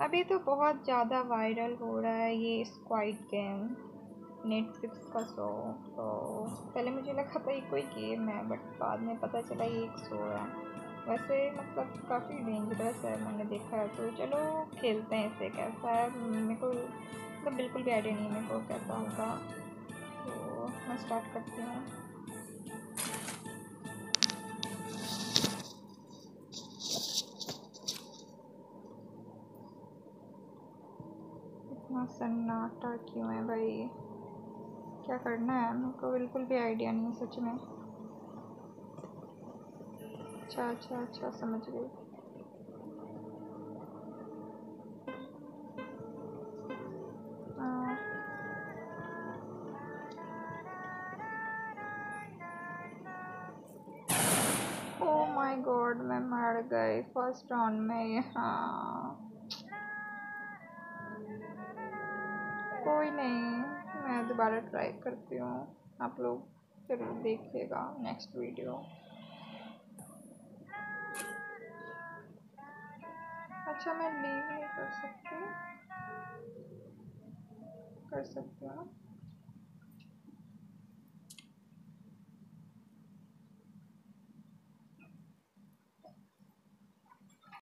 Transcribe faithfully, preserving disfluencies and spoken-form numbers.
अभी तो बहुत ज़्यादा वायरल हो रहा है ये स्क्वाड गेम, नेटफ्लिक्स का शो। तो पहले मुझे लगा था ये कोई गेम है, बट बाद में पता चला ये एक शो है। वैसे मतलब काफ़ी डेंजरस है, मैंने देखा है। तो चलो खेलते हैं इसे, कैसा है मेरे को मतलब बिल्कुल भी आइडिया नहीं है मेरे को कैसा होगा। तो मैं स्टार्ट करती हूँ। इतना सन्नाटा क्यों है भाई? क्या करना है मेरे को बिल्कुल भी आइडिया नहीं है सच में। अच्छा अच्छा अच्छा, समझ गई। ओह माय गॉड, मैं मर गई फर्स्ट राउंड में। हाँ कोई नहीं, मैं दोबारा ट्राई करती हूँ। आप लोग जरूर देखिएगा नेक्स्ट वीडियो। अच्छा मैं लीव नहीं कर सकती, कर सकती हूँ।